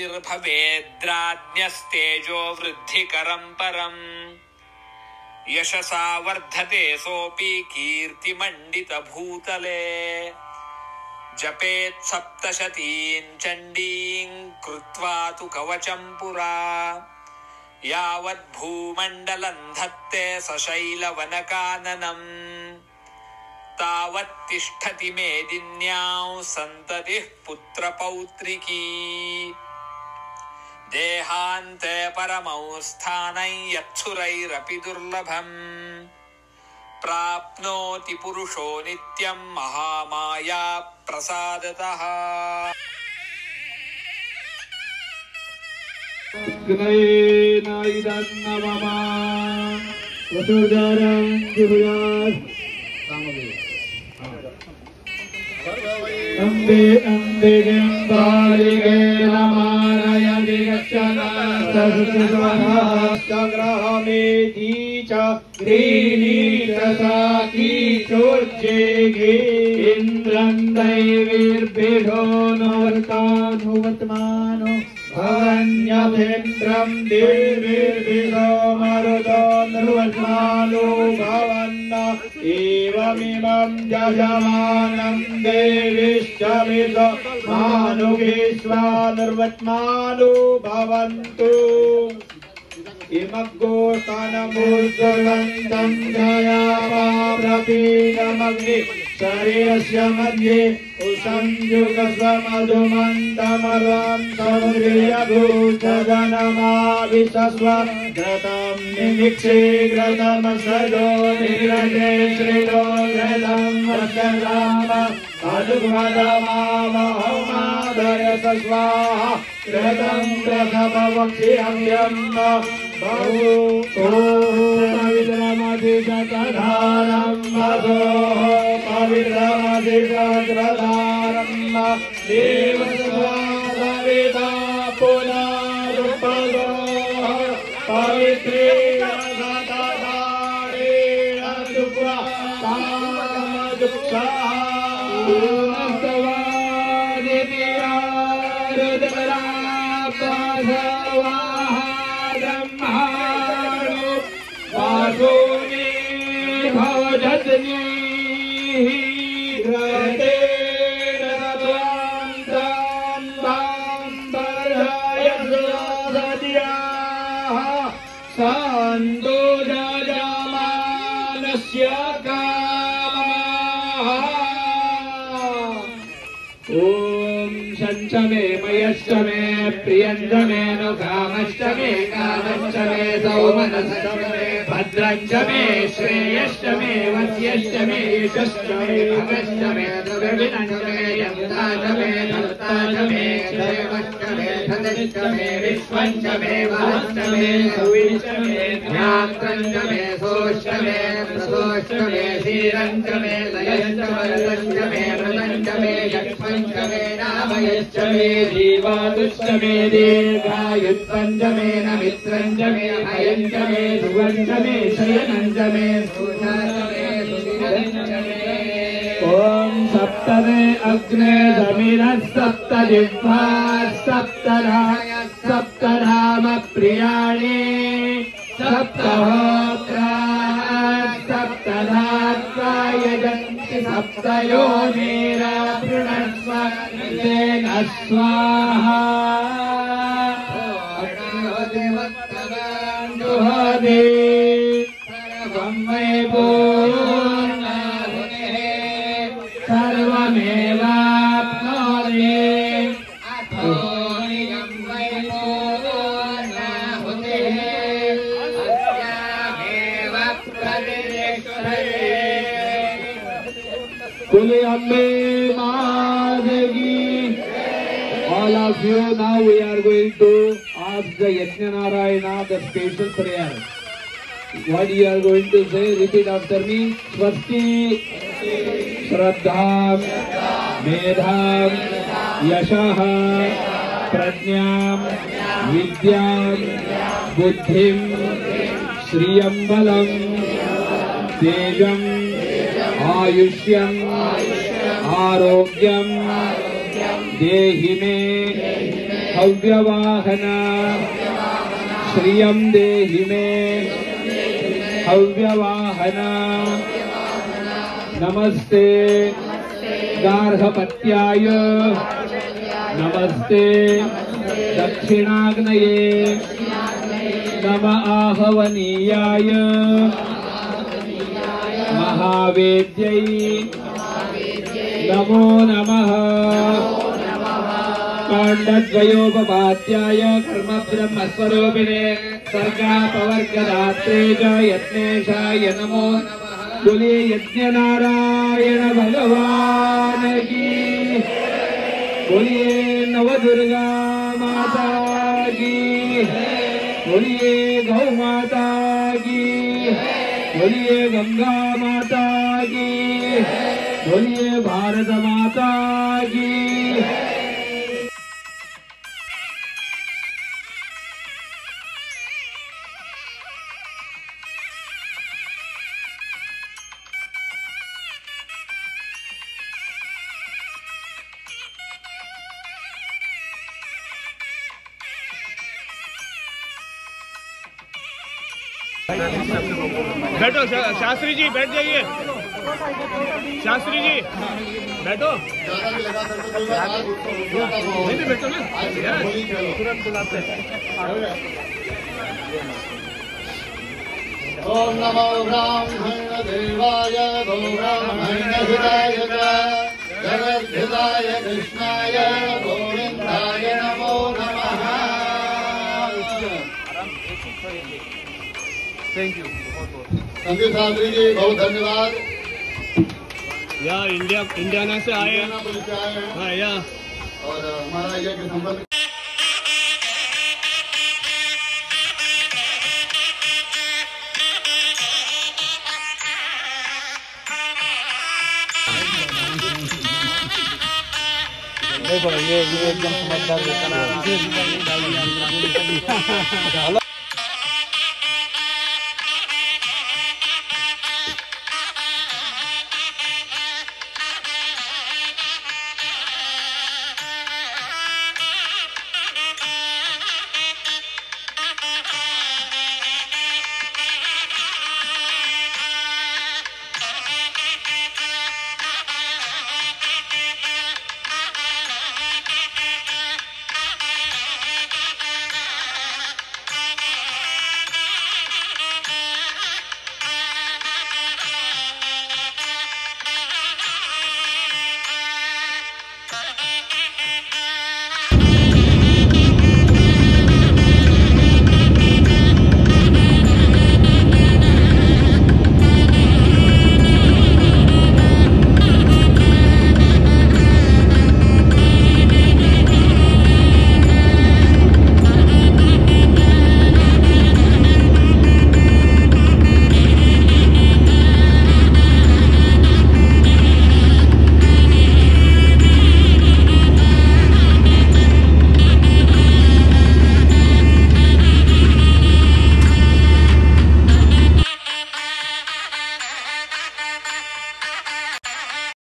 गतिर्भवेद्राज्ञस्तेजो वृद्धिकरं परम् यशसा वर्धते सोऽपि कीर्तिमण्डितभूतले जपेत् सप्तशतीं चण्डीं कृत्वा तु कवचं पुरा यावत् भूमण्डलं धत्ते सशैलवनकाननम् तावत् तिष्ठति मेदिन्यां सन्ततिः पुत्रपौत्रिकी देहान्ते परमौ स्थानं यत्सुरैरपि दुर्लभम् प्राप्नोति पुरुषो नित्यं महामाया प्रसादतः। अम्बे अम्बे गंबालिगे नमानयति गच्छना संग्रहमेति च ग्रीणीतसाकी चोर्चेगे इन्द्रं दैवीर्भिषो नवर्तानुवर्तमानो भवन्यभेन्द्रं देवीर्भिषो मरुतो निर्वर्तमानो भवन्न एवमिमं यजमानं देवीश्चमिषो मानुगेष्वा निर्वर्तमानो भवन्तु इमग्गोस्थानमूर्धवन्तं जयापाप्रपीडमग्नि शरीरस्य मध्ये संयुगस्वमधुमन्तमरं सौर्यभूतजनमाविशस्व घृतं निमिक्षे घृतं सजो निरजे श्रितो घृतं वचराम अनुगमदमामहमादयस स्वाहा घृतं प्रथमवक्ष्यम्यं बहु पवित्रमधिशतधारं वसोः पवित्रमधिशतधारं देवस्वादविता पुनरुपदोः पवित्रेण सतधारेण सुप्रा तामदुःखा वासोनी भवजतनी घृतेन त्वां बाम्बरयसदयाः सान्दो जजामानस्य कामः ॐ शञ्च मे मयश्च मे प्रियञ्च मे नु कामश्च मे कामश्च मे सौमनश्च मे भद्रञ्च मे श्रेयश्च मे वस्यश्च मे यशश्च मे भगश्च मे दुर्विनश्च मे यन्ताच मे धर्ताच मे क्षेमश्च मे धनश्च मे विश्वञ्च मे वहश्च मे सुविश्च मे ज्ञात्रञ्च मे सोश्च मे प्रसोश्च मे धीरञ्च मे लयश्च वरदश्च मे मृतञ्च मे यक्ष्मञ्च मे नामयश्च मे जीवादुश्च मे दीर्घायुत्वञ्च मे नमित्रञ्च मे भयञ्च मे ध्रुवञ्च मे शयनञ्च मे सुधाच मे सुधिरञ्च मे ॐ सप्तमे अग्ने समिरः सप्त जिह्वाः सप्तराम प्रियाणि सप्तहोत्राः सप्तधात्वा यजन्ति सप्तयोनिरा पृणस्व तेन स्वाहा जुहोति सर्वं वै पूर्णाहुतिः सर्वमेवाप्नोति अथो नियं वै पूर्णाहुतिः अस्यामेव प्रतिष्ठते। बोले अम्बे माता की। All of you, now we are going to ask the Yajna Narayana the special prayer. What you are going to say? Repeat after me. Swasti, Shraddham, Medham, Yashaha, Prajnam, Vidyam, Buddhim, Shriyam Balam, Tejam, Ayushyam, Arogyam, देहि मे हव्यवाहन श्रियं देहि मे हव्यवाहन नमस्ते गार्हपत्याय नमस्ते दक्षिणाग्नये नम आहवनीयाय महावेद्यै नमो नमः काण्डद्वयोपपाद्याय कर्म ब्रह्मस्वरूपिणे सर्गापवर्गदात्रे च यत्नेशाय नमो बोलिए यज्ञनारायण भगवान की बोलिए नवदुर्गा माता की बोलिए गौ माता की बोलिए गंगा माता की बोलिए भारत माता की। बैठो शास्त्री जी, बैठ जाइए। शास्त्री जी बैठो। नहीं बैठो ना, तुरंत बुलाते हैं। ओम नमो ब्राह्मण देवाय गो ब्राह्मण हिताय जगद्धिताय कृष्णाय गोविंदाय नमो नमः। Thank you. संदीप शास्त्री जी बहुत धन्यवाद। यार इंडियाना से आए हैं। हाँ या और हमारा यज्ञ संपन्न देखो ये एकदम समझदार